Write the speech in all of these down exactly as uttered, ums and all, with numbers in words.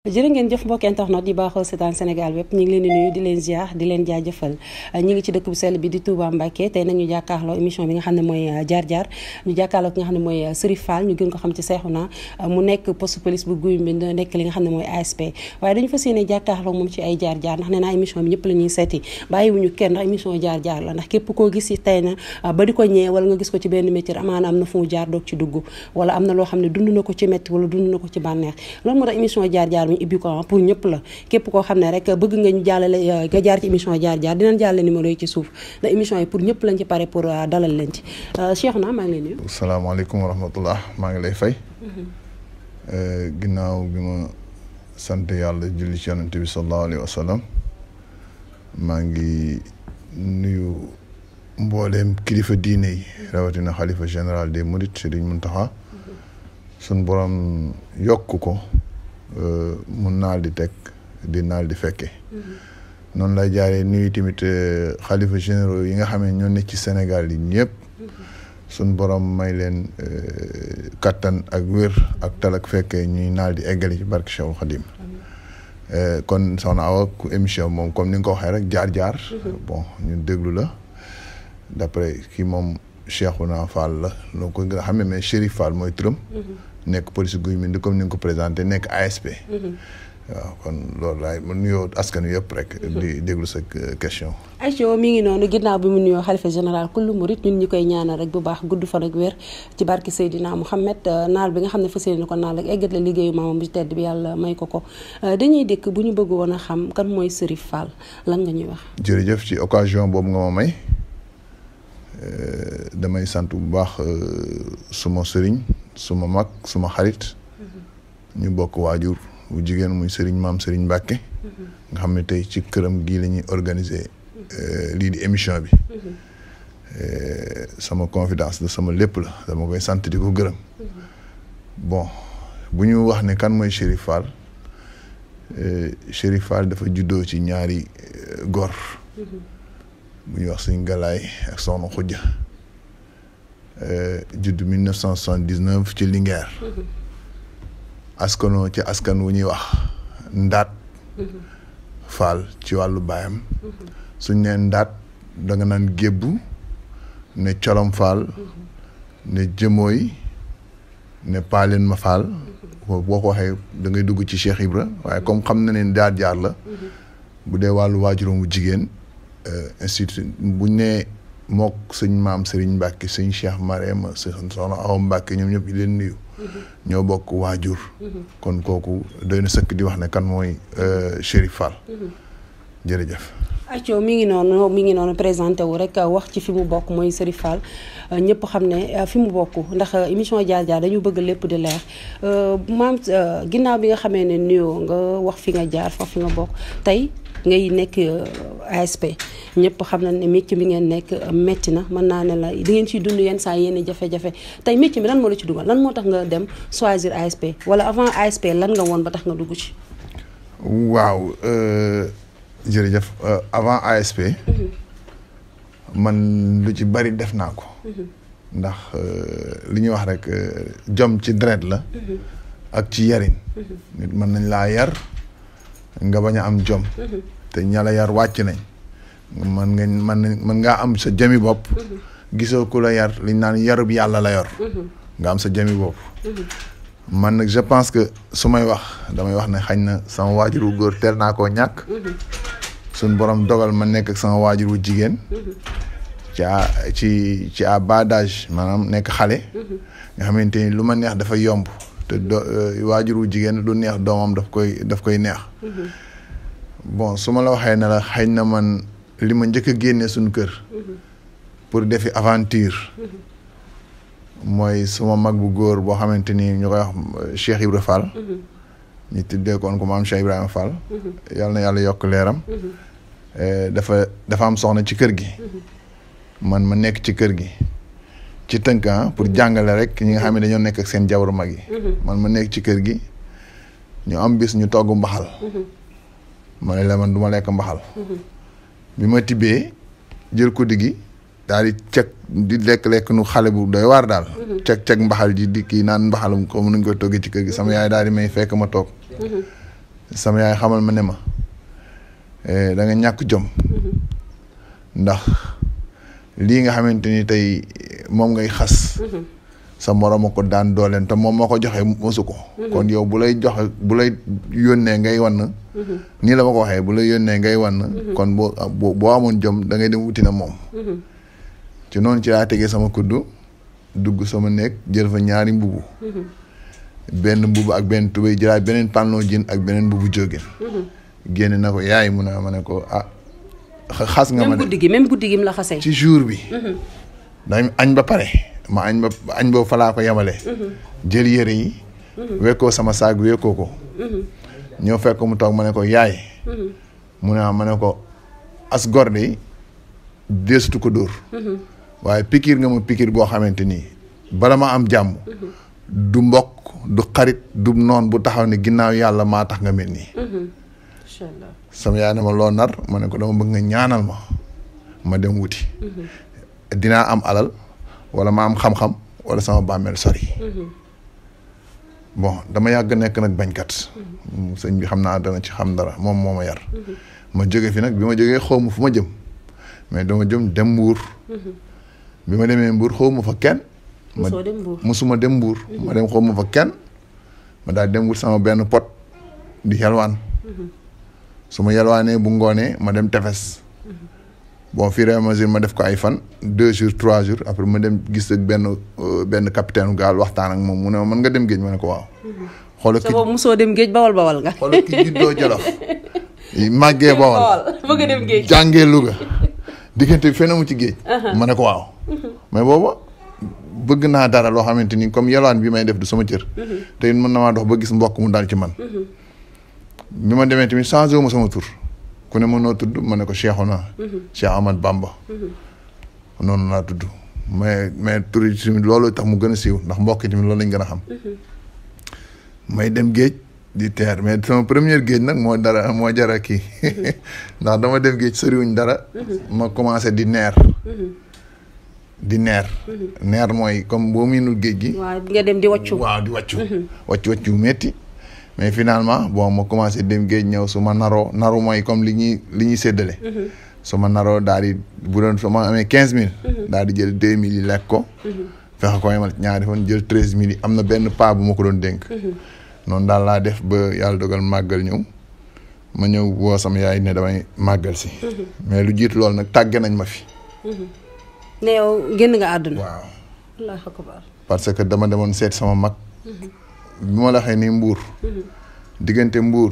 jërë ngeen jëf mbokk internet di baaxoo seetaan Sénégal wépp ñu ngi leen di nuyu di leen ziar di leen jaajëfal ñu ngi ci dëkk bu sell bi di Touba Mbacké tey nag ñu jàkkaarloo émission bi nga xam ne mooy jaar jaar ñu jàkkaarloo ki nga xam ne mooy Serif Fall ñu gën ko xam ci Cheikhouna mu nekk poste police bu Guy Mbind nekk li nga xam ne mooy A S P waaye dañu fas yéene jàkkaarloo moom ci ay jaar jaar ndax nee naa émission bi ñëpp la ñuy seeti bàyyiwuñu kenn ndax émission jaar jaar la ndax képp koo gis tey na ba di ko ñee wala nga gis ko ci benn métier amaana am na fu mu jaar doog ci dugg wala am na loo xam ne dund na ko ci métti wala dund na ko ci bànneex loolu moo tax émission jaar jaar mi ibbi ko pour ñëpp la képp koo xam ne rek bëgg nga ñu jàllale nga jaar ci émission jaar jaar dinañ jàllale numéro yi ci suuf ndax émission yi pour ñëpp lañ ci pare pour dalal leen ci Cheikhouna maa ngi lay nuyu. salaamaaleykum wa rahmatullah maa ngi lay fay. ginnaaw bi ma sant yàlla julli ci yonent bi sallallahu alayhi wa sallam maa ngi nuyu mbooleem kilifa diine yi rawatina xalifa général des mourides Serigne Mountakha sun borom yokk ko mu naal di teg di naal di fekke noonu lay jaaree nuyu tamit xalifa généraux yi nga xam ne ñoo nekk ci Sénégal yi ñëpp sun borom may leen kattan ak wér ak tal ak fekkee ñuy naal di eggali ci barke Cheikhul Khadim kon soxna Awa ku émission moom comme ni nga ko waxee rek jaar jaar bon ñu déglu la d'après kii moom Cheikhouna Fall la loo ko nga xam ne mais Serif Fall mooy turam nekk police Guy Mbind comme ni nga ko présenté nekk A S P waaw kon loolu laay mu nuyoo askan wi yëpp rek di déglu sa question Aïcho mi ngi noonu ginnaaw bi mu nuyoo xalifa général kullu murit ñun ñi koy ñaanal rek bu baax gudd fan ak wér ci barki Seydina Mouhamed naal bi nga xam ne fas yéene ko naal rek eggat la liggéeyu maamam bi tedd bi yàlla may ko ko dañuy dëkk bu ñu bëgg woon a xam kan mooy Serif Fall lan nga ñuy wax. jërëjëf ci occasion boobu nga ma may damay sant bu baax suma sëriñ suma mag suma xarit ñu bokk waajur bu jigéen muy sëriñ maam sëriñ Mbacké nga xam ne tey ci këram gii la ñuy organiser lii di émission bi sama confidence la sama lépp la dama koy sant di ko gërëm bon bu ñu wax ne kan mooy Serif Fall Serif Fall dafa juddoo ci ñaari góor bu ñuy wax suñ galaay ak soxna xujja judd mille neuf cent soixante-dix-neuf ci Linguère askanoo ci askan wu ñuy wax ndaat Fall ci wàllu baayam suñ ne ndaat da nga naan gébbu ne colom Fall ne jëmooy ne paaleen ma Fall boo ko waxee da ngay dugg ci Cheikh Ibra waaye comme xam na ne jaar jaar la bu dee wàllu waajuram wu jigéen institut buñ ne mook sëñ maam Serigne Mbacké sëñ Cheikh Marème sëñ soxna Awa Mbacké ñoom ñëpp di leen nuyu ñoo bokk waajur kon kooku doy na sëkk di wax ne kan mooy Serif Fall jërëjëf Aïcho mi ngi noonu mi ngi noonu présenté wu rek wax ci fi mu bokk mooy Serif Fall ñëpp xam ne fi mu bokk ndax émission jaar jaar dañu bëgg lépp di leer maam ginnaaw bi nga xamee ne nuyoo nga wax fi nga jaar fa fi nga bokk tey ngay nekk A S P ñëpp xam na ne métier bi ngeen nekk métti na mën naa ne la di ngeen ciy dund yenn saa yenn jafe-jafe tey métier bi lan moo la ci dugal lan moo tax nga dem choisir A S P wala avant A S P lan nga woon ba tax nga dugg ci. waaw jërëjëf avant A S P man lu ci bari def naa ko ndax li ñuy wax rek jom ci deret la ak ci yarin nit mën nañ laa yar nga bañ a am jom te ñala yar wàcc nañ man nga man mën ngaa am sa jami bopp gisoo ku la yar liñ naan yarub yàlla la yor nga am sa jami bopp man nag je pense que su may wax damay wax ne xañ na sama waajur wu góor teel naa koo ñàkk suñ borom dogal ma nekk ak sama waajur wu jigéen ci ci ci à bas d'âge maanaam nekk xale nga xamante ni lu ma neex dafa yomb te do waajur wu jigéen lu neex doomam daf koy daf koy neex bon su ma la waxee ne la xëy na man li ma njëkk a génnee suñu kër pour defi aventure mooy suma mag bu góor boo xamante ni ñu koy wax Cheikh Ibra Fall ñu tuddee koon ko maam Cheikh Ibrahima Fall yàlla na yàlla yokk leeram dafa dafa am soxna ci kër gi man ma nekk ci kër gi ci tënk pour jàngale rek ñi nga xam ne dañoo nekk ak seen jabaru mag yi man ma nekk ci kër gi ñu am bis ñu togg mbaxal ma ne la man du ma lekk mbaxal bi ma tibbee jël ko diggi daal di ceg di lekk-lekk nu xale bu doy waar daal ceg-ceg mbaxal ji di kii naan mbaxalum ko mënuñ koy toggee ci kër gi sama yaay daal di may fekk ma toog sama yaay xamal ma ne ma da nga ñàkk jom ndax lii nga xamante ni tey moom ngay xas sa morom a ko daan dooleen te moom moo ko joxe mosu ko kon yow bu lay joxe bu lay yónnee ngay wann nii la ma ko waxee bu lay yónnee ngay wann kon boo boo amoon jom da ngay dem wuti na moom ci noonu ci laa tegee sama kuddu dugg sama néeg jël fa ñaari mbubu benn mbubu ak benn tubéy jëlaat beneen panlon jean ak beneen mbubu jógeen génne na ko yaay mun a ma ne ko ah xas nga ma de même guddi gi même guddi gi mu la xasee ci jour bi dañ añ ba pare ma añ ba añ boobu fa laa ko yemale jël yére yi wekkoo sama saag wekkoo ko ñëw fekk mu toog ma ne ko yaay mu ne ma ne ko as gor de deesutu ko dóor waaye pikiir nga ma pikiir boo xamante nii bala ma am jàmm du mbokk du xarit du noon bu taxaw ne ginnaaw yàlla maa tax nga mel nii inchallah sama yaay ne ma loo nar ma ne ko dama bëgg nga ñaanal ma ma dem wuti dinaa am alal wala ma am xam-xam wala sama bàmmeel sori bon dama yàgg nekk nag bañkat sëñ bi xam naa dana ci xam dara moom moo ma yar ma jóge fi nag bi ma jógee xaw ma fu ma jëm mais dama jëm dem mbuur bi ma demee mbuur xaw ma fa kenn ma musuma dem mbuur ma dem xaw ma fa kenn ma daal dem wut sama benn pot di yalwaan su ma yalwaanee bu ngoonee ma dem tefes bon fur et à mesure ma def ko ay fan deux jours trois jours après ma dem gis ak benn benn capitaine gaal waxtaan ak moom mu ne ma mën nga dem géej ma ne ko waaw. xoolal ki boobu mosoo dem géej bawal bawal nga. xoolal ki juddoo Jolof màggee bawal bëgg a dem géej jàngee Louga diggante bi fenn mu ci géej. ma ne ko waaw. mais booba bëgg naa dara loo xamante ni comme yalwaan bi may def du sama cër. te it mën na maa dox ba gis mbokk mu daal ci man. bi ma demee tamit changé wu ma sama tur. ku ne ma noo tudd ma ne ko Cheikhouna Cheikh Ahmad Bamba noonu laa tudd mais mais tur yi tamit loolu tax mu gën a siiw ndax mbokk yi tamit loolu lañ gën a xam may dem géej di teer mais sama première géej nag moo dara moo jara kii ndax dama dem géej soriwuñ dara ma commencé di neer di neer neer mooy comme boo miinul géej gi waaw nga dem di wàccu waaw di wàccu wàccu wàccu metti mais finalement bon ma commencé dem géej ñëw su ma naroo naru mooy comme li ñuy li ñuy séddale su ma naroo daal di bu doon su ma amee quinze mille daal di jël deux mille yi lekk ko fexe ko yemal ñaari fan jël treize mille yi am na benn paa bu ma ko doon dénk noonu daal laa def ba yàlla dogal màggal ñëw ma ñëw woo sama yaay ne damay màggal si mais lu jiitu loolu nag tàgge nañ ma fi ne yow génn nga àdduna waaw Allahu akbar parce que dama demoon seet sama mag bi ma la waxee ni Mbuur diggante Mbuur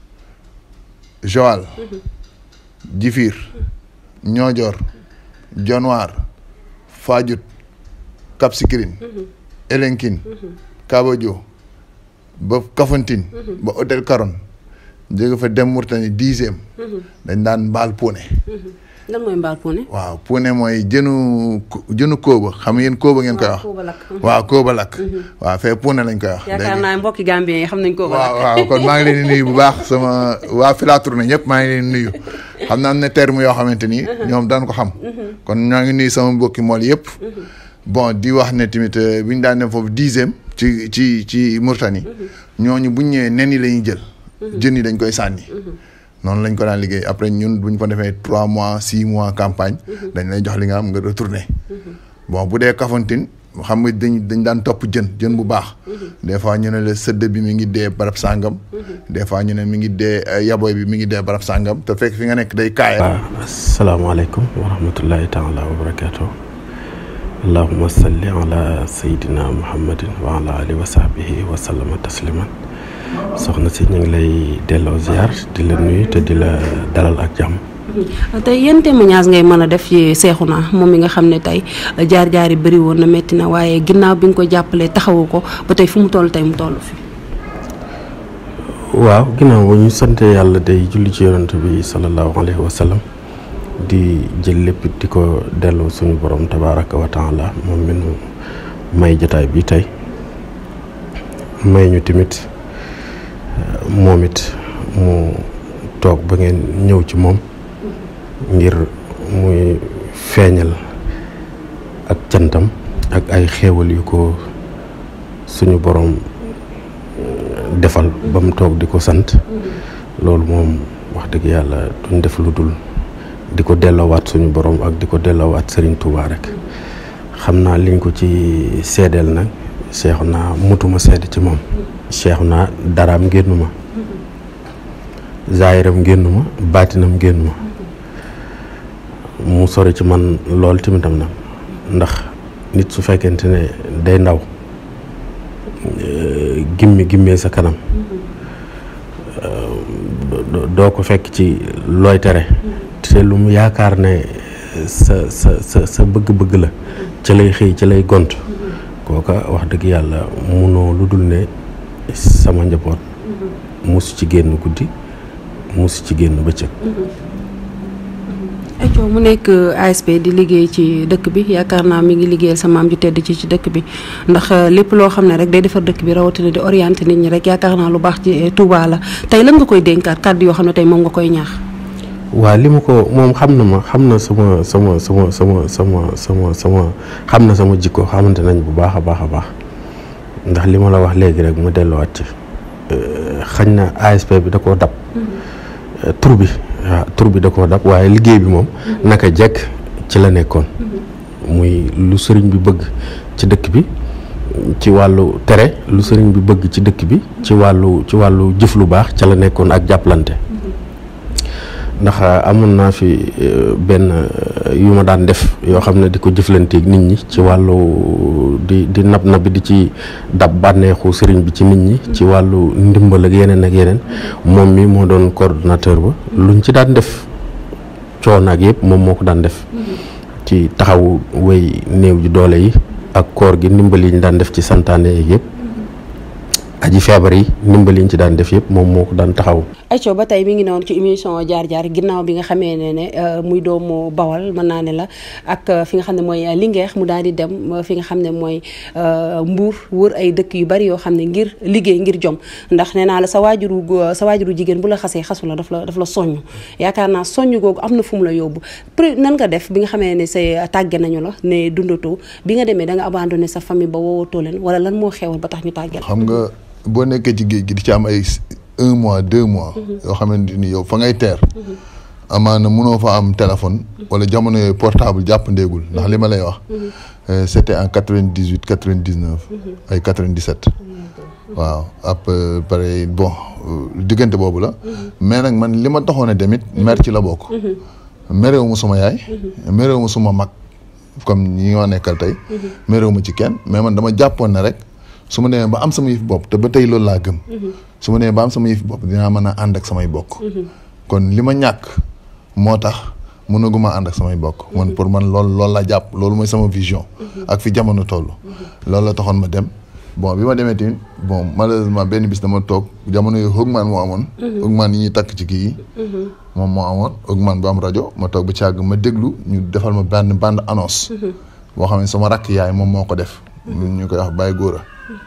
Joal Jifiir Ñoojoor Jonwaar Fajut Cap Skirring Elenkin Kabadio ba Kafountine ba hôtel Caron jóge fa dem Mourtani dixième dañ daan mbaal Puune lan mooy mbaal Puune waaw Puune mooy jënu jënu kóoba xam ngeen kóoba ngeen koy wax waaw kóoba lakk waaw fee Puune lañ koy wax yaakaar naa mbokki Gambien yi xam nañ kóoba lakk waaw waaw kon maa ngi leen di nuyu bu baax sama waa fi laa tourné ñëpp maa ngi leen di nuyu xam naa am na terme yoo xamante ni ñoom daan ko xam kon ñaa ngi nuyu sama mbokki mool yëpp bon di wax ne tamit bi ñu daan dem foofu dixième ci ci ci Mourtani ñooñu buñ ñëwee nen yi la ñuy jël jën yi dañ koy sànni noonu lañ ko daan liggéey après ñun buñ ko defee trois mois six mois campagne dañ lay jox li nga am nga retourné bon bu dee Kafountine xam nga dañ dañ daan topp jën jën bu baax des fois ñu ne la sëdd bi mi ngi dee barab sàngam des fois ñu ne mi ngi dee yaboy bi mi ngi dee barab sàngam te fekk fi nga nekk day kaaya. waaw asalaamaaleykum wa rahmatullahi taala wa barakaatu allahumma salli ala sayyidina muhammadin wa ala alihi wa sahbihi wa sallama tasliman soxna si ñu ngi lay delloo ziar di la nuyu te di la dalal ak jàmm. tey yan témoignage ngay mën a def ci Cheikhouna moom mi nga xam ne tey jaar-jaar yi bëri woon na métti na waaye ginnaaw bi nga ko jàppalee taxawu ko ba tey fu mu toll tey mu toll fi. waaw ginnaaw ba ñu sant yàlla day julli ci yonent bi sallallahu alayhi wa sallam di jël lépp di ko delloo suñu borom tabaraka wa taala moom mi nu may jotaay bi tey may ñu tamit moom it mu toog ba ngeen ñëw ci moom ngir muy feeñal ak cantam ak ay xéewal yu ko suñu borom defal ba mu toog di ko sant loolu moom wax dëgg yàlla duñ def lu dul di ko delloowaat suñu borom ak di ko delloowaat Serigne Touba rek xam naa liñ ko ci seedeel nag seexu naa mutuma seede ci moom seexu naa daraam génnu ma zaayiram génnu ma baatinam génnu ma mu sori ci man lool timitam nag ndax nit su fekkente ne day ndaw gimmi gimmee sa kanam doo ko fekk ci looy tere te lu mu yaakaar ne sa sa sa sa bëgg-bëgg la ca lay xëy ca lay gont kooka wax dëgg yàlla munoo lu dul ne sama njaboot musu ci génn guddi musu ci génn bëccëg. Aco mu nekk A S P di liggéey ci dëkk bi yaakaar naa mi ngi liggéeyal sa maam ju tedd ci ci dëkk bi ndax lépp loo xam ne rek day defar dëkk bi rawatina di orienté nit ñi rek yaakaar naa lu baax ci Touba la tey lan nga koy dénkaat kàddu yoo xam ne tey moom nga koy ñaax. waa li ma ko moom xam na ma xam na sama sama sama sama sama sama sama xam na sama jikko xamante nañ bu baax a baax a baax ndax li ma la wax léegi rek ma delluwaat ci xañ na A S P bi da koo dab tur bi waaw tur bi da koo dab waaye liggéey bi moom naka jekk ci la nekkoon muy lu sëriñ bi bëgg ci dëkk bi ci wàllu tere lu sëriñ bi bëgg ci dëkk bi ci wàllu ci wàllu jëf lu baax ca la nekkoon ak jàppalante ndax amoon naa fi benn yu ma daan def yoo xam ne di ko jëflanteeg nit ñi ci wàllu di di nab nabi di ci dab bànneexu sëriñ bi ci nit ñi ci wàllu ndimbal ak yeneen ak yeneen moom mi moo doon coordonnateur ba luñ ci daan def coono ak yëpp moom moo ko daan def ci taxawu way néew ji doole yi ak koor gi ndimbal yi ñu daan def ci santaane yeeg yëpp aji feebar yi ndimbal yi ñu ci daan def yëpp moom moo ko daan taxaw. Aco ba tey mi ngi newoon ci émission jaar-jaar ginnaaw bi nga xamee ne ne muy doomu Bawal mën naa ne la ak fi nga xam ne mooy Linguère mu daal di dem fi nga xam ne mooy Mbuur wër ay dëkk yu bari yoo xam ne ngir liggéey ngir jom ndax nee naa la sa waajuru sa waajuru jigéen bu la xasee xasu la daf la daf la soññ yaakaar naa soññ googu am na fu mu la yóbbu nan nga def bi nga xamee ne say tàgge nañu la ne dundatoo bi nga demee da nga abandonné sa famille ba woowatoo leen wala lan moo xewal ba tax ñu tàgge xam nga boo nekkee ci géej gi di ci am ay un mois deux mois yoo xamante ni yow fa ngay teer amaana mënoo fa am téléphone wala jamono yooyu portable jàpp ndéegul ndax li ma lay wax c'était en quatre-vingt-dix-huit quatre-vingt-dix-neuf ay quatre-vingt-dix-sept waaw après bon diggante boobu la mais nag man li ma taxoon a demit mer ci la bokk merewu ma suma yaay merewu ma suma mag comme ñi nga nekkal tey merewu ma ci kenn mais man dama jàppoon na rek su ma demee ba am sama yëf bopp te ba tey loolu laa gëm su ma demee ba am sama yëf bopp dinaa mën a ànd ak samay bokk kon li ma ñàkk moo tax mënaguma ànd ak samay bokk man pour man loolu loolu la jàpp loolu mooy sama vision ak fi jamono toll loolu la taxoon ma dem bon bi ma demee tamit bon malheureusement benn bis dama toog jamono yooyu Hogman moo amoon Hogman yi ñuy takk ci kii yi moom moo amoon Hogman bu am rajo ma toog ba ci àgg ma déglu ñu defal ma benn bande annonce boo xam ne sama rakk yaay moom moo ko def lu ñu koy wax Baye Góora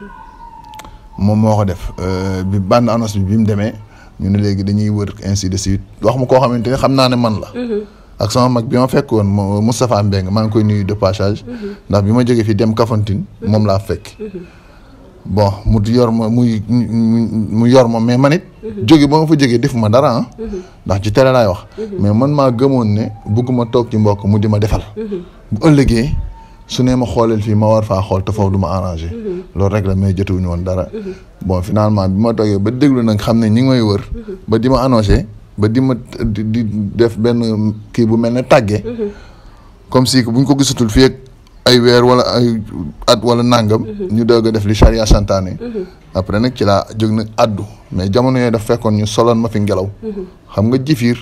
moom moo ko def bi bande annonce bi bi mu demee ñu ne léegi dañuy wër ainsi de suite wax ma koo xamante ne xam naa ne man la ak sama mag bi ma fekk woon Moustapha Mbeng maa ngi koy nuyu de passage ndax bi ma jógee fii dem Kafountine moom laa fekk bon mu yor ma muy mu yor ma mais man it jóge ba ma fa jógee defuma dara ah ndax ci tere laay wax mais man maa gëmoon ne bugguma toog ci mbokk mu di ma defal bu ëllëgee su ne ma xooleel fii ma war faa xool te foofu du ma arrangé loolu rek la mais jotuwuñu woon dara bon finalement bi ma toogee ba déglu nag xam ne ñi ngi may wër ba di ma annoncé ba di ma di def benn kii bu mel ne tàgge comme si buñ ko gisatul fii ak ay weer wala ay at wala nàngam ñu doog a def li charia santaane après nag ci laa jóg nag addu mais jamono yooyu daf fekkoon ñu soloon ma fi ngelaw xam nga jifiir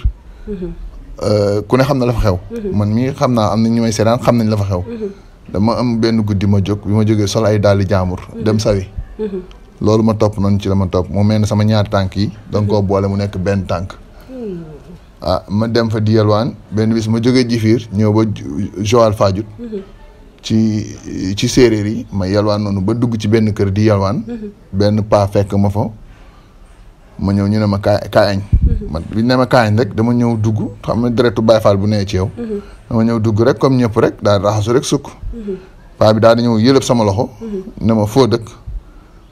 ku ne xam na la fa xew man mii xam naa am na ñu may seetaan xam nañ la fa xew dama am benn guddi ma jóg bi ma jógee sol ay dàlli jaamur dem sawi loolu ma topp noonu ci la ma topp mu mel ne sama ñaari tànk yi danga koo boole mu nekk benn tànk ah ma dem fa di yalwaan benn bis ma jógee jifiir ñëw ba Joal Fadiouth ci ci séeréer yi ma yalwaan noonu ba dugg ci benn kër di yalwaan benn paa fekk ma fa ma ñëw ñu ne ma kaay kaay añ man bi ñu ne ma kaay añ rek dama ñëw dugg xam nga deretu Baay Faal bu nee ci yow dama ñëw dugg rek comme ñëpp rek daal di raxasu rek sukk paa bi daal di ñëw yëlëb sama loxo ne ma foo dëkk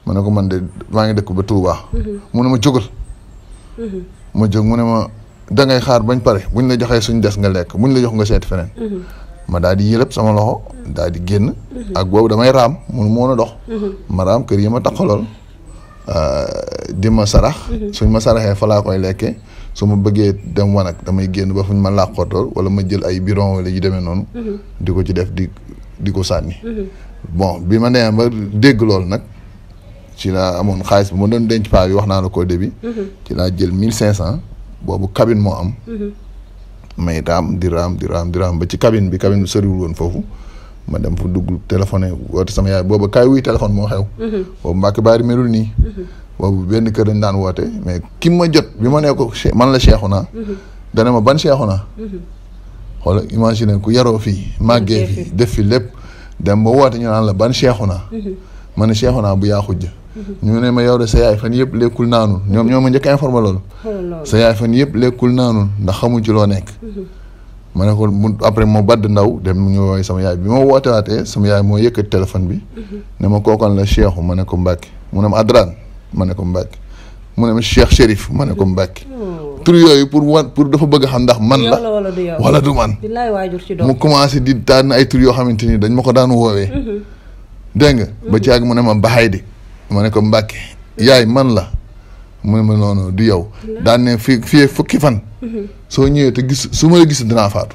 ma ne ko man de maa ngi dëkk ba Touba. mu ne ma jógal. ma jóg mu ne ma dangay xaar bañ pare buñ la joxee suñ des nga lekk buñ la jox nga seeti feneen. ma daal di yëlëb sama loxo daal di génn. ak boobu damay raam mun moo a dox. ma raam kër yi ma taxalool di ma sarax. suñ ma saraxee fa laa koy lekkee su ma bëggee dem wanag damay génn ba fuñ ma làqootool wala ma jël ay biron wala yu demee noonu. di ko ci def di di ko sànni. bon bi ma nee ba dégg loolu nag ci laa amoon xaalis bu ma doon denc paa bi wax naa la ko début. ci laa jël mille cinq cent boobu cabine moo am. may raam di raam di raam di raam ba ci cabine bi cabine bi soriwul woon foofu ma dem fa dugg téléphoné woote sama yaay boobu kaay wuy téléphone moo xew. boobu Mbacke Bari melul nii. boobu benn kër dañ daan woote mais ki ma jot bi ma nee ko man la Cheikhouna. dana ma ban Cheikhouna. xoolal imagine ku yaroo fii màggee fii def fi lépp dem ba woote ñu naan la ban Cheikhouna. ma ne Cheikhouna bu yaa xujja. ñu ne ma yow de sa yaay fan yëpp lekkul naanul ñoom ñoo ma njëkk a informé loolu. sa yaay fan yëpp lekkul naanul ndax xamuñ ci loo nekk. ma ne ko mu après moo badd ndaw dem ñu woowee sama yaay bi ma wootewaatee sama yaay moo yëkkati téléphone bi. ne ma kookan la Cheikhou ma ne ko Mbacke mu ne ma Adran ma ne ko Mbacke mu ne ma Cheikh Chérif ma ne ko Mbacke. tur yooyu pour wan pour dafa bëgg a xam ndax man la wala du man. mu commencé di tànn ay tur yoo xamante ni dañ ma ko daan woowee. dégg nga ba ci àgg mu ne ma baxay di ma ne ko Mbacke yaay man la mu ne ma noonu du yow daan ne fii fii fukki fan soo ñëwee te gis su ma la gisul dinaa faatu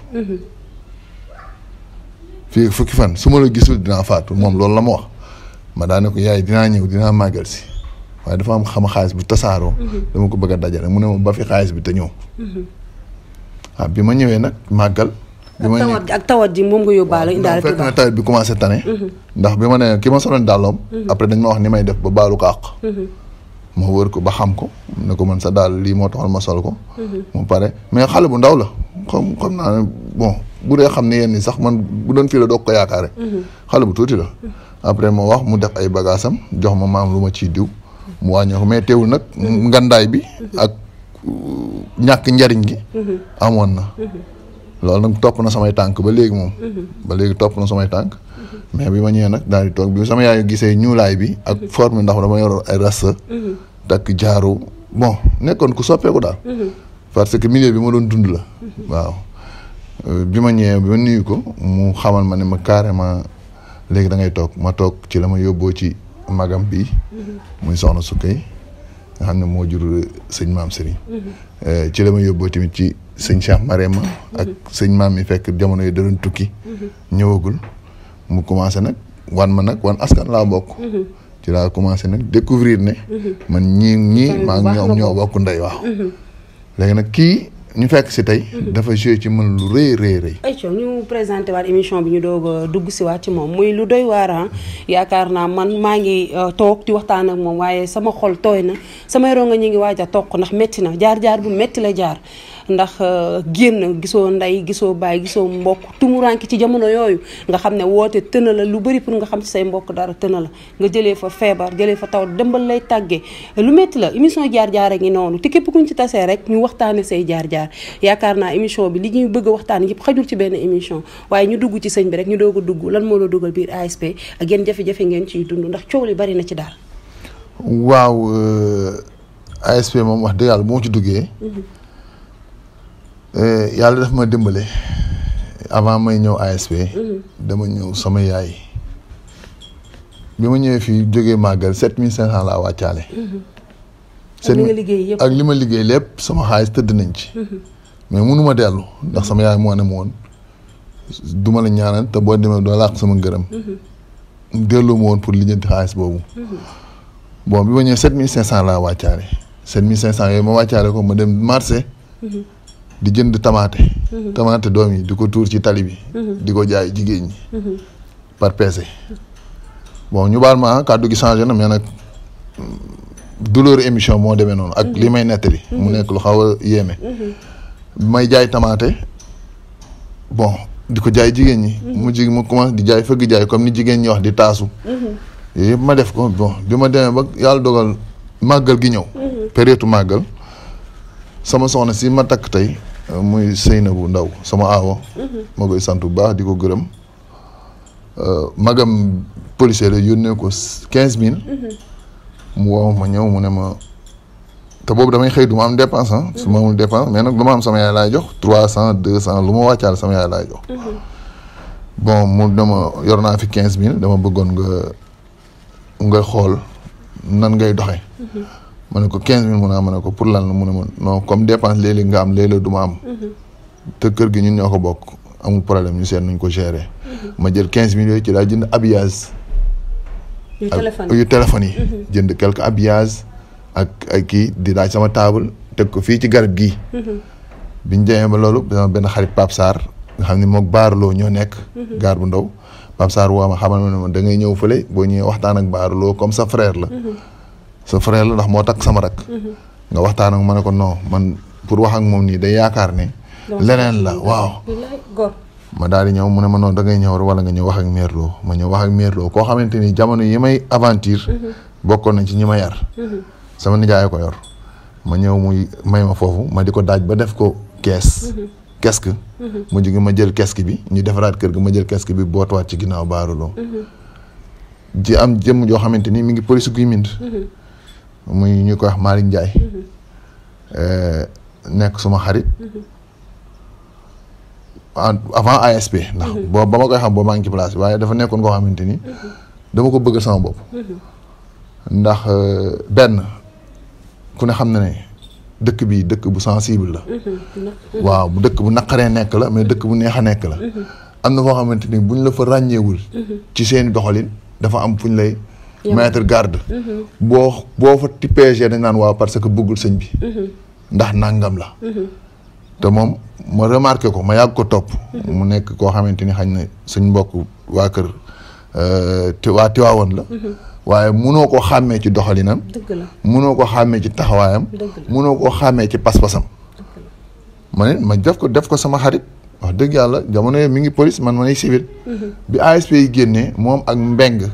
fii fukki fan su ma la gisul dinaa faatu moom loolu la ma wax ma daan ne ko yaay dinaa ñëw dinaa màggal si waaye dafa am xam xaalis bu tasaaroo dama ko bëgg a dajale mu ne ma ba fi xaalis bi te ñëw waaw bi ma ñëwee nag màggal bi ma tawat ak tawat ji moom nga yóbbaale indaale fekk na tawat bi commencé tane ndax bi ma ne ki ma soloon dàlloom après dañ ma wax ni may def ba baalu ko àq ma wër ko ba xam ko ne ko man sa daal lii moo taxoon ma sol ko mu pare mais xale bu ndaw la xam xam naa ne bon bu dee xam ne yenn sax man bu doon fii la doog ko yaakaare xale bu tuuti la après ma wax mu def ay bagaasam jox ma maam lu ma ciy diw mu wàññee ko mais teewul nag ngandaay bi ak ñàkk njariñ gi amoon na loolu nag topp na samay tànk ba léegi moom ba léegi topp na samay tànk mais bi ma ñëwee nag daal di toog bi sama yaay gisee ñuulaay bi ak forme ndax dama yor ay rasta takk jaaru bon nekkoon ku soppeeku daal parce que milieu bi ma doon dund la waaw bi ma ñëwee bi ma nuyu ko mu xamal ma ne ma carrément léegi da ngay toog ma toog ci la ma yóbboo ci magam bi muy soxna Sukkay nga xam ne moo jur sëñ maam Serigne ci la ma yóbboo tamit ci sëñ Cheikh Marema ak sëñ maam mi fekk jamono yi da doon tukki ñëwagul mu commencé nag wan ma nag wan askan laa bokk ci laa commencé nag découvrir ne man ñii ñii maa ngi ñoom ñoo bokk ndey waaw léegi nag kii ñu fekk si tey dafa joué ci mën lu rëy rëy rëy ayco ñu présenté waat émission bi ñu doog a dugg si waat ci moom muy lu doy waar yaakaar naa man maa ngi toog di waxtaan ak moom waaye sama xol tooy na samay ronga ñi ngi waaj a toq ndax métti na jaar-jaar bu métti la jaar ndax génn gisoo ndey gisoo baay gisoo mbokk tumuranki ci jamono yooyu nga xam ne woote tëna la lu bëri pour nga xam ci say mbokk dara tëna la nga jëlee fa feebar jëlee fa taw dembal lay tàggee lu métti la émission jaar-jaar a ngi noonu te képp kuñ ci tasee rek ñu waxtaane say jaar-jaar yaakaar naa émission bi li ñuy bëgg a waxtaan yëpp xajul ci benn émission waaye ñu dugg ci sëñ bi rek ñu doog a dugg lan moo la dugal biir A S P ak yenn jafe-jafe ngeen ciy dund ndax coow li bari na ci daal. waaw A S P moom wax dëgg yàlla bu ma ci duggee. yàlla daf ma dimbale avant may ñëw A S P. dama ñëw sama yaay bi ma ñëwee fii jógee màggal sept mille cinq cent laa wàccaale. ak li nga liggéey yëpp ak li ma liggéey lépp sama xaalis tëdd nañ ci. mais mënu ma dellu ndax sama yaay moo ne ma woon du ma la ñaanal te boo demee doo làq sama ngërëm. delloo ma woon pour lijjanti xaalis boobu. bon bi ma ñëwee sept mille cinq cent laa wàccaale sept mille cinq cent yooyu ma wàccaale ko ma dem marché. di jënd tamaate. tamaate doom yi di ko tuur ci tali bi. di ko jaay jigéen ñi. par peese. bon ñu baal ma kàddu gi changé na mais nag douleur émission moo demee noonu ak li may nettali. mu nekk lu xaw a yéeme. may jaay tamaate bon di ko jaay jigéen ñi. mu jig mu commencé di jaay fëgg jaay comme ni jigéen ñi wax di taasu. yooyu yëpp ma def ko bon bi ma demee ba yàlla dogal màggal gi ñëw. période màggal. sama soxna si ma takk tey muy Seynabou Ndaw sama aawo ma koy sant bu baax di ko gërëm magam policier la yónnee ko quinze mille mu woo ma ñëw mu ne ma te boobu damay xëy du ma am dépense ah. su ma amul dépense mais nag lu ma am sama yaay laay jox trois cent deux cent lu ma wàccaal sama yaay laay jox. bon mu dama yor naa fi quinze mille dama bëggoon nga nga xool nan ngay doxee. ma ne ko quinze mille mun naa ma ne ko pour lan la mu ne ma non comme dépense léeg-léeg nga am léeg-léeg du ma am. te kër gi ñun ñoo ko bokk amul problème ñu seet nuñ ko gérer. ma jël quinze mille yooyu ci laa jënd habillage. yu téléphone yu téléphone yi. jënd quelque habillage ak ak kii di daaj sama table teg ko fii ci garab gii. biñ demee ba loolu benn xarit Pape Sarr nga xam ne moom baarloo ñoo nekk. gaar bu ndaw Pape Sarr woo ma xamal ma ne ma da ngay ñëw fële boo ñëwee waxtaan ak baarloo comme sa frère la. sa frère la ndax moo takk sama rak. nga waxtaan ak ma ne ko non man pour wax ak moom nii day yaakaar ne. leneen la waaw. ma daal di ñëw mu ne ma noonu da ngay ñëw wala nga ñëw wax ak Merlo ma ñëw wax ak Merlo koo xamante ni jamono yi may aventure. bokkoon nañ ci ñi ma yar. sama nijaay ko yor ma ñëw muy may ma foofu ma di ko daaj ba def ko kees. kesque. mu jóge ma jël kesque bi ñu defaraat kër gi ma jël kesque bi bootuwaat ci ginnaaw baaruloo. ji am jëmm joo xamante ni mi ngi police guy mind. muy ñu ko wax Malick Ndiaye. nekk suma xarit. avant A S P ndax boobu ba ma koy xam boobu maa ngi ci place bi waaye dafa nekkoon koo xamante ni dama ko bëgg sama bopp ndax benn ku ne xam na ne dëkk bi dëkk bu sensible la waaw bu dëkk bu naqaree nekk la mais dëkk bu neex a nekk la am na foo xamante ni buñ la fa ràññeewul ci seeni doxalin dafa am fuñ lay mettre garde boo boo fa ti P G dañ naan waaw parce que bëggul sëñ bi ndax nangam la te moom ma remarqué ko ma yàgg ko topp mu nekk koo xamante ni xañ na suñ mbokk waa kër te waa Tiwaawoon la waaye munoo koo xàmmee ci doxalinam munoo koo xàmmee ci taxawaayam munoo koo xàmmee ci pas-pasam ma ne ma def ko def ko sama xarit wax dëgg yàlla jamono mi ngi police man ma nay civil bi A S P yi génnee moom ak mbeng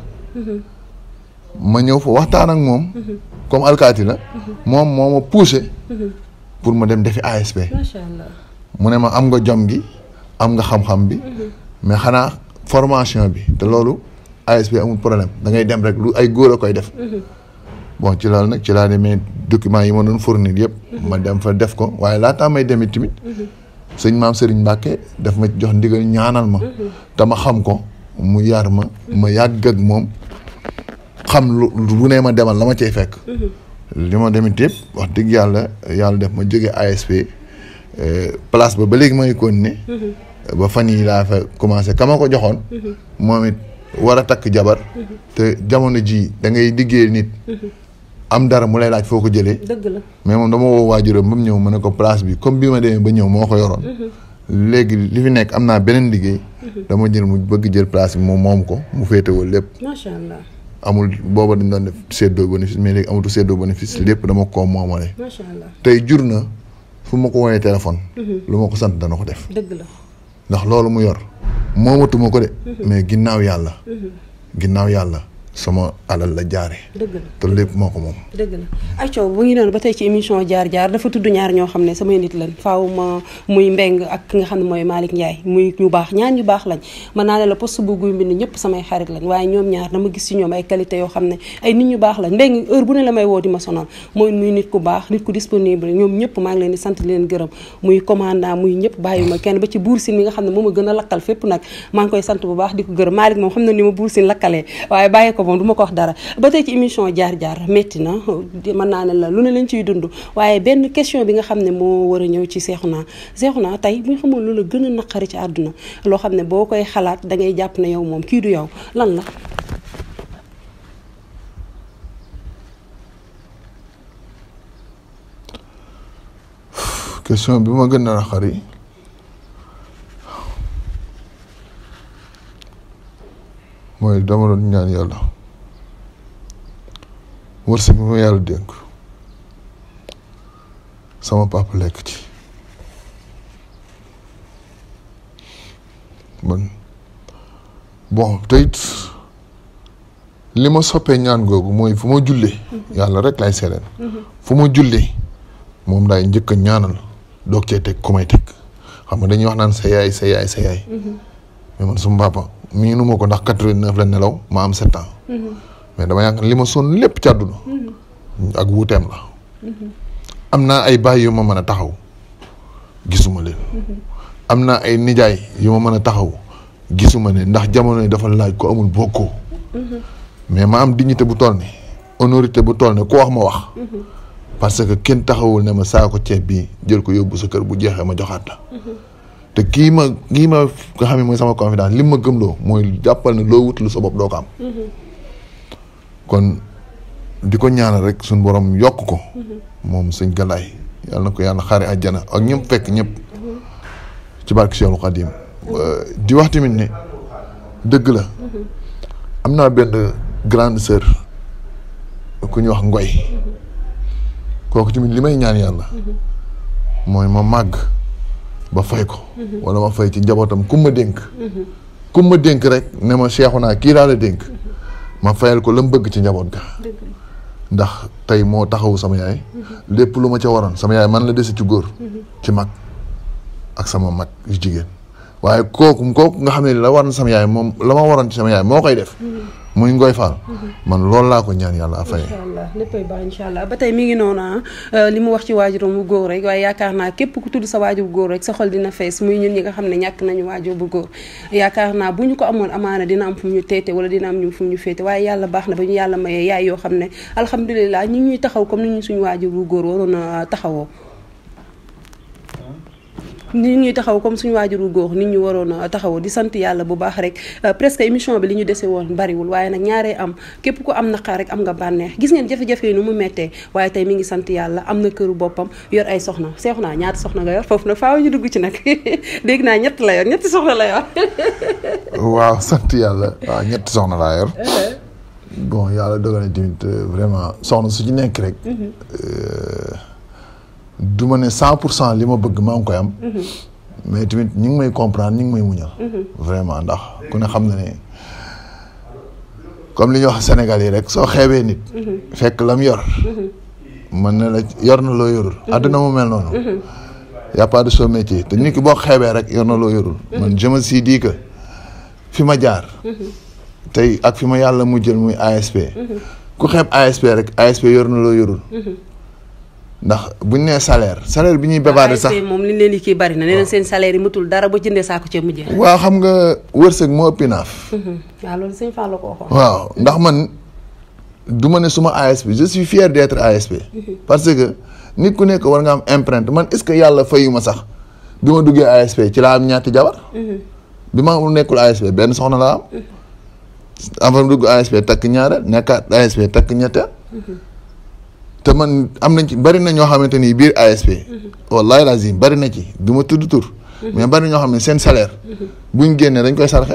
ma ñëw fa waxtaan ak moom comme alkaati la moom moo ma poussé pour ma dem defi A S P. macha allah mu ne ma am nga jom gi am nga xam-xam bi mais xanaa formation bi te loolu A S P amul problème da ngay dem rek lu ay góor a koy def. bon ci loolu nag ci laa demee documents yi ma doon fournir yëpp. ma dem fa def ko waaye laataa may demee tamit. sëñ maam Serigne Mbacke daf ma jox ndigal ñaanal ma. te ma xam ko mu yar ma ma yàgg ak moom xam lu lu ne ma demal la ma cay fekk. li ma demit yëpp wax dëgg yàlla yàlla def ma jóge A S P place ba ba léegi may continuer ba fan yi laa fa commencé ka ma ko joxoon moom it war a takk jabar te jamono ji da ngay liggéey nit am dara mu lay laaj foo ko jëlee dëgg la mais moom dama woo waajuram ba mu ñëw ma ne ko place bi comme bi ma demee ba ñëw moo ko yoroon léegi li fi nekk am naa beneen liggéey dama jël mu bëgg jël place bi moom moom ko mu féetewoo lépp macha allah amul booba dañ doon def séddoo bénéfice mais léegi amatu séddoo bénéfice lépp dama ko moomale. macha allah tey jur na fu ma ko woowee téléphone. lu ma ko sant dana ko def. dëgg la ndax loolu mu yor moomatuma ko de. mais ginnaaw yàlla. ginnaaw yàlla sama alal la jaare dëgg la te lépp moo ko moom. dëgg la ay coow bu ngi noonu ba tey ci émission jaar jaar dafa tudd ñaar ñoo xam ne samay nit lañ faaw ma muy mbeng ak ki nga xam ne mooy Malick Ndiaye muy ñu baax ñaar ñu baax lañ mën naa ne la poste bu guy mbind ñëpp samay xarit lañ waaye ñoom ñaar dama gis ci ñoom ay qualité yoo xam ne ay nit ñu baax lañ mbeng heure bu ne la may woo di ma sonal mooy muy nit ku baax nit ku disponible ñoom ñëpp maa ngi leen di sant di leen gërëm muy commandant muy ñëpp bàyyuma kenn ba ci buur sin mi nga xam ne moo ma gën a lakkal fépp nag maa ngi koy sant bu baax di ko gërëm Malick moom xam na ni ma buur sin lakkalee waaye bàyyi ko moom du ma ko wax dara ba tey ci émission jaar jaar métti na mën naa ne la lu ne lañ ciy dund waaye benn question bi nga xam ne moo war a ñëw ci Cheikhouna Cheikhouna tey bu ñu xamoon lu la gën a naqari ci àdduna loo xam ne boo koy xalaat da ngay jàpp ne yow moom kii du yow lan la. question bi ma gën a naqari mooy dama doon ñaan yàlla. wërsëg bi ma yàlla dénk sama papa lekk ci man bon te it li ma soppee ñaan googu mooy fu ma jullee yàlla rek lay seedeel fu ma jullee moom laay njëkk a ñaanal doog cee teg ku may teg xam nga dañuy wax naan sa yaay sa yaay sa yaay mais man suma papa mii nu ma ko ndax quatre-vingt-neuf la nelaw ma am sept ans mais dama yaakaar li ma sonn lépp ci àdduna ak wuuteem la am naa ay baay yu ma mën a taxaw gisuma leen am naa ay nijaay yu ma mën a taxaw gisuma leen ndax jamono yi dafa laaj ko amul bokkoo mais ma am dignité bu toll ne honorité bu toll ne ku wax ma wax parce que kenn taxawul ne ma saako ceeb bi jël ko yóbbu sa kër bu jeexee ma joxaat la te kii ma kii ma nga xam ne mooy sama confidence li ma gëmloo mooy jàppal ne loo wutlu sa bopp doo ko am kon di ko ñaanal rek suñu borom yokk ko moom sëñ Galaay yàlla na ko yàlla xaare àjjana ak ñëpp fekk ñëpp ci barke Cheikhul Khadim di wax tamit ne dëgg la am naa benn grande sœur ku ñuy wax Ngoy kooku tamit li may ñaan yàlla mooy ma màgg ba fay ko wala ma fay ci njabootam ku ma dénk ku ma dénk rek ne ma seexu naa kii laa la dénk ma fayal ko la mu bëgg ci njaboot ga ndax tey moo taxawu sama yaay lépp lu ma ca waroon sama yaay man la dese ci góor ci mag ak sama mag yu jigéen waaye kooku kooku nga xam ne la war na sama yaay moom la ma waroon ci sama yaay moo koy def muy Ngoy Fall man loolu laa ko ñaan yàlla a fay. incha allah léppay baax incha allah ba tey mi ngi noonu li mu wax ci waajuram bu góor rek waaye yaakaar naa képp ku tudd sa waajur bu góor rek sa xol dina fees muy ñun ñi nga xam ne ñàkk nañu waajur bu góor yaakaar naa bu ñu ko amoon amaana dina am fu mu ñu teete wala dina am ñu fu mu ñu féete waaye yàlla baax na ba ñu yàlla mayee yaay yoo xam ne alhamdulilah ñu ñuy taxaw comme ni ñu suñu waajur bu góor waroon a taxawoo nit ñuy taxaw comme suñu waajuru góor nit ñu waroon a taxawoo di sant yàlla bu baax rek presque émission bi li ñu dese woon bariwul waaye nag ñaaree am képp ku am naqar rek am nga bànneex gis ngeen jafe-jafe yi nu mu mettee waaye tey mi ngi sant yàlla am na këru boppam yor ay soxna seexu naa ñaata soxna nga yor foofu nag faaw ñu dugg ci nag dégg naa ñett la yor ñetti soxna la yor waaw sant yàlla waaw ñetti soxna laa yor bon yàlla dogal na tamit vraiment soxna su ci nekk rek du ma ne cent pour cent li ma bëgg maa ngi koy am mais tamit ñi ngi may comprendre ñi ngi may muñal vraiment ndax ku ne xam na ne comme li ñuy wax Sénégal yi rek soo xeebee nit fekk lam yor mën na la yor na loo yorul àdduna mu mel noonu y a pas de sot métier te nit ki boo xeebee rek yor na loo yorul man je me suis dit que fi ma jaar tey ak fi ma yàlla mu jël muy A S P ku xeeb A S P rek A S P yor na loo yorul ndax buñ nee salaire salaire bi ñuy bébaade sax moom li leen di kii bari na nee na seen salaire yi matul dara ba jëndee saako ceeb mujjee. waaw xam nga wërsëg moo ëppi naaf. waaw loolu sëñ Fall la ko waxoon. waaw ndax man du ma ne suma A S P je suis fier d'être A S P. parce que nit ku nekk war nga am empreinte man est-ce que yàlla fayu ma sax bi ma duggee A S P ci laa am ñaati jabar. bi ma nekkul A S P benn soxna laa am. avant dugg A S P takk ñaareel nekkaat A S P takk ñetteel. te man am nañ ci bari na ñoo xamante ni biir A S P wallahi lazim bari na ci du ma tudd tur mais bari ñoo xam ne seen salaire buñ génnee dañ koy sarxe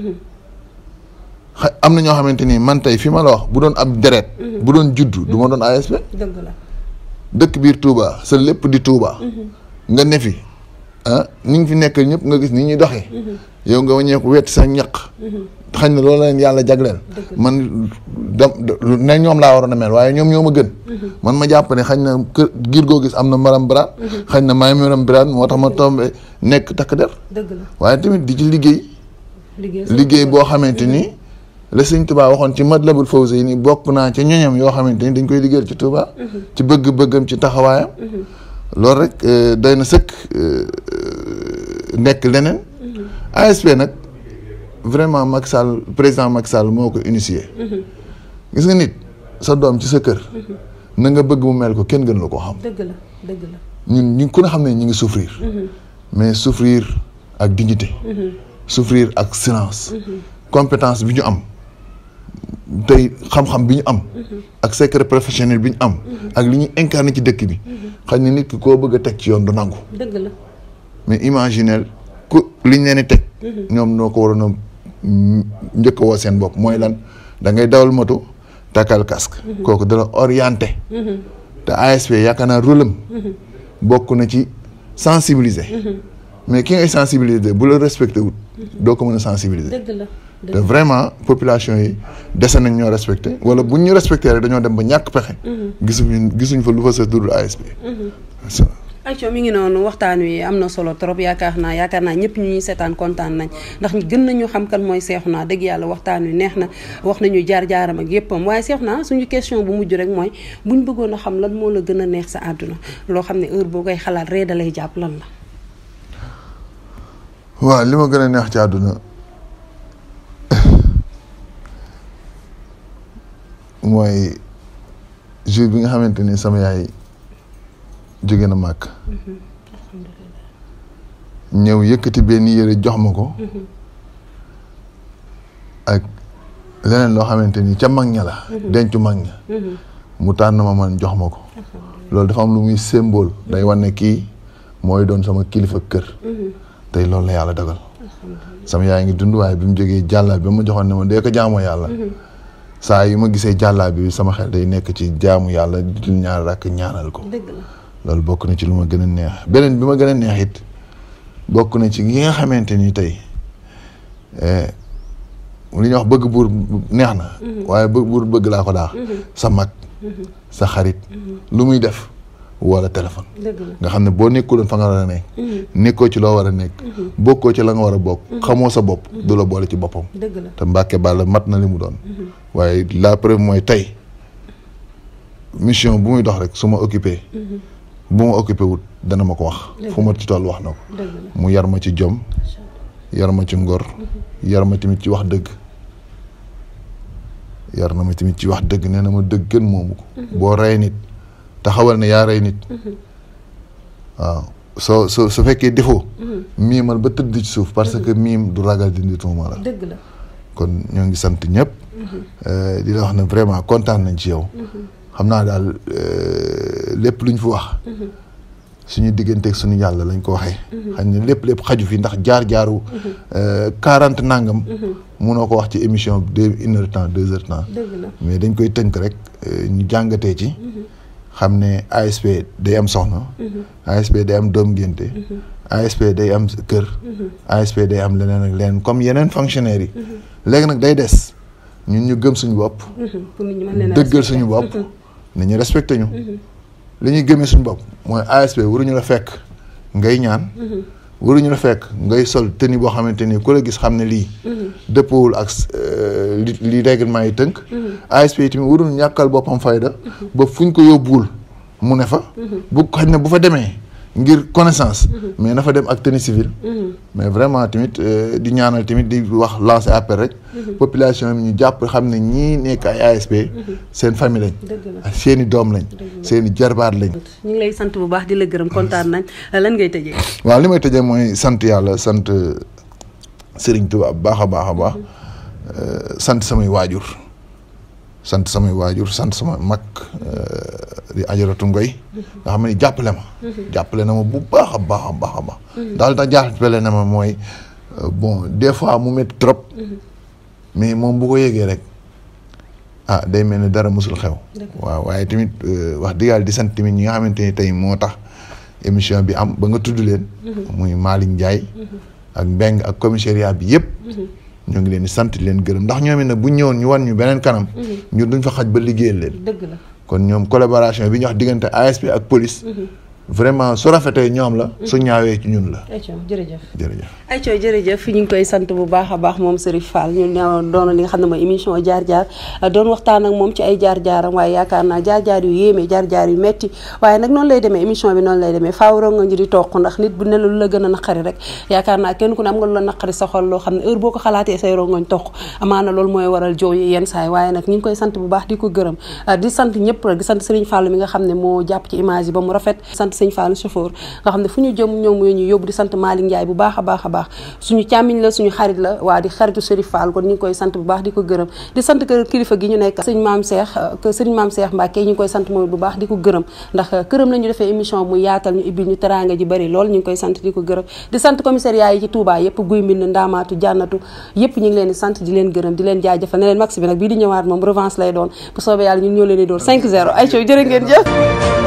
am na ñoo xamante ni man tey fi ma la wax bu doon ab deret bu doon juddu du ma doon A S P dëgg la dëkk biir Touba sa lépp di Touba nga ne fi ah ni ngi fi nekk ñëpp nga gis ni ñuy doxee yow nga wàññeeku wet sa ñaq xañ na loolu leen yàlla jagleel man da ne ñoom laa waroon a mel waaye ñoom ñoo ma gën man ma jàpp ne xañ na kër giir goo gis am na maram biraan xañ na maay maram biraan moo tax ma tombé nekk takk der waaye tamit di ci liggéey liggéey boo xamante ni la sëñ Touba waxoon ci Matlabul Fawzayni bokk naa ci ñoñam yoo xamante ni dañ koy liggéeyal ci Touba ci bëgg-bëggam ci taxawaayam loolu rek doy na sëkk nekk leneen A S P nag vraiment Macky Sall président Macky Sall moo ko initié gis nga nit sa doom ci sa kër na nga bëgg mu mel ko kenn gën la ko xam dëgg la dëgg la ñun ñu ku ne xam ne ñu ngi souffrir mais souffrir ak dignité souffrir ak silence compétence bi ñu am tey xam-xam bi ñu am ak secret professionnel bi ñu am ak li ñuy incarné ci dëkk bi xëy na nit ki koo bëgg a teg ci yoon du nangu dëgg la mais imaginez ku liñ leen di teg ñoom noo ko waroon a njëkk woo seen bopp mooy lan da ngay dawal moto takkal casque kooku dala orienté te A S P yaakaar naa rôle am bokk na ci sensibiliser mais ki ngay sensibiliser bu la respecté wut doo ko mën a sensibiliser dëgg la te vraiment population yi dese nañ ñoo respecté wala buñ ñu respecté rek dañoo dem ba ñàkk pexe gisuñu gisuñ fa lu fa sa dudul A S P ayca mi ngi noonu waxtaan wi am na solo trop yaakaar naa yaakaar naa ñëpp ñu ñuy seetaan kontaan nañ ndax gën nañu xam kan mooy Cheikhouna dëgg yàlla waxtaan wi neex na wax nañu jaar-jaaram ak yëppam waaye Cheikhouna suñu question bu mujj rek mooy buñ bëggoon a xam lan moo la gën a neex sa àdduna loo xam ne heure boo koy xalaat ree da lay jàpp lan la. waaw li ma gën a neex ci àdduna mooy jour bi nga xamante ni sama yaay jóge na màkk ñëw yëkkati benn yére jox ma ko ak leneen loo xamante ni ca mag ña la dencu mag ña mu tànn ma man jox ma ko loolu dafa am lu muy symbole day wane kii mooy doon sama kilifa kër tey loolu la yàlla dogal sama yaay ngi dund waaye bi mu jógee jàllaa bi ma joxoon ne ma dee ko jaamoo yàlla saa yu ma gisee jàllaa bi sama xel day nekk ci jaamu yàlla di ñaar rakk ñaanal ko loolu bokk na ci lu ma gën a neex beneen bi ma gën a neex it bokk na ci yi nga xamante ni tey li ñuy wax bëgg buur neex na waaye bëgg buur bëgg laa ko daax sa mag sa xarit lu muy def wala téléphone nga xam ne boo nekkuloon fa nga war a nekk nekkoo ci loo war a nekk bokkoo ci la nga war a bokk xamoo sa bopp du la boole ci boppam te Mbàkke Bàlla mat na li mu doon waaye la preuve mooy tey mission bu muy dox rek su ma occupé bu ma occupé wut dana ma ko wax fu ma ci toll wax na ko mu yar ma ci jom yar ma ci ngor yar ma tamit ci wax dëgg yar na ma tamit ci wax dëgg nee na ma dëgg gën moomu ko boo rey nit taxawal ne yaa rey nit waaw soo soo su fekkee defoo miimal ba tëdd ci suuf parce que miim du ragal di nit moom la dëgg la kon ñoo ngi sant ñëpp di la wax ne vraiment kontaan nañ ci yow xam naa daal lépp luñ fi wax suñu digganteeg suñu yàlla lañ ko waxee xam ne lépp lépp xaju fi ndax jaar-jaaru quarante nangam munoo ko wax ci émission deux une heure temps deux heures temps mais dañ koy tënk rek ñu jàngatee ci xam ne A S P day am soxna A S P day am doom ngénte A S P day am kër A S P day am leneen ak leneen comme yeneen fonctionnaires yi léegi nag day des ñun ñu gëm suñu bopp dëggal suñu bopp nit ñu respecté ñu li ñuy gëmee suñu bopp mooy A S P waruñu la fekk ngay ñaan waruñu la fekk ngay sol tenue boo xamante ni ku la gis xam ne lii dëppowul ak li li règlement yi tënk A S P yi tamit waruñu ñàkkal boppam fayda ba fuñ ko yóbbuwul mu ne fa bu xañ ne bu fa demee ngir connaissance mais na fa dem ak tenue civile mais vraiment tamit di ñaanal tamit di wax lancer appel rek population bi ñu jàpp xam ne ñii nekk ay A S P seen famille lañ seen i doom lañ seen i jarbaat lañ ñu ngi lay sant bu baax di la gërëm kontaan nañ lan ngay tëjee waaw li may tëjee mooy sant yàlla sant Serigne Touba bu baax a baax a baax sant samay waajur sant samay waajur sant sama mag di ajaratu ngoy nga xam ne jàppale ma jàppale na ma bu baax a baax a baax a baax daal tax jàppale na ma mooy bon des fois mu métti trop mais moom bu ko yégee rek ah day mel ni dara musul xew waaw waaye tamit wax dëgg yàlla di sant tamit ñi nga xamante ni tey moo tax émission bi am ba nga tudd leen muy Malick Ndiaye ak Mbeng ak commissariat bi yëpp ñoo ngi leen di sant leen gërëm ndax ñoom it nag bu ñëwoon ñu wan ñu beneen kanam ñun duñ fa xaj ba liggéeyal leen dëgg la kon ñoom collaboration bi ñu wax diggante A S P ak police vraiment su rafetee ñoom la su ñaawee ci ñun la ayca jërëjëf jërëjëf ayca jërëjëf ñu ngi koy sant bu baax a baax moom Serif Fall ñu ne doon li nga xam ne mooy émission jaar-jaar doon waxtaan ak moom ci ay jaar-jaaram waaye yaakaar naa jaar-jaar yu yéeme jaar-jaar yu metti waaye nag noonu lay demee émission bi noonu lay demee faaw rongoñ di toq ndax nit bu ne lu la gën a naqari rek yaakaar naa kenn ku ne am nga lu la naqari sa xol loo xam ne heure boo ko xalaatee say rongoñ toq amaana loolu mooy waral jooy yenn saay waaye nag ñu ngi koy sant bu baax di ko gërëm di sant ñëpp rek di sant Serigne Fall mi nga xam ne moo jàpp ci image yi ba mu rafet sant Serigne Fall chauffeur nga xam ne fu ñu jëm ñoom ñoo ñu yóbbu di sant Malick Ndiaye bu baax a baax a baax suñu càmmiñ la suñu xarit la waa di xaritu Serif Fall kon ñu ngi koy sant bu baax di ko gërëm di sant kër kilifa gi ñu nekk sëñ maam Cheikh que sëñ maam Cheikh Mbacke ñu ngi koy sant mooy bu baax di ko gërëm ndax këram la ñu defee émission mu yaatal ñu ibbil ñu teraanga ji bëri lool ñu ngi koy sant di ko gërëm di sant commissariat yi ci Touba yëpp guy mbind ndaamaatu jànnatu yëpp ñu ngi leen di sant di leen gërëm di leen jaajëfal ne leen max bi nag bii di ñëwaat moom revanche lay doon bu soobee yàlla ñun ñoo leen di doon cinq zéro ay coow jërë ngeen jëf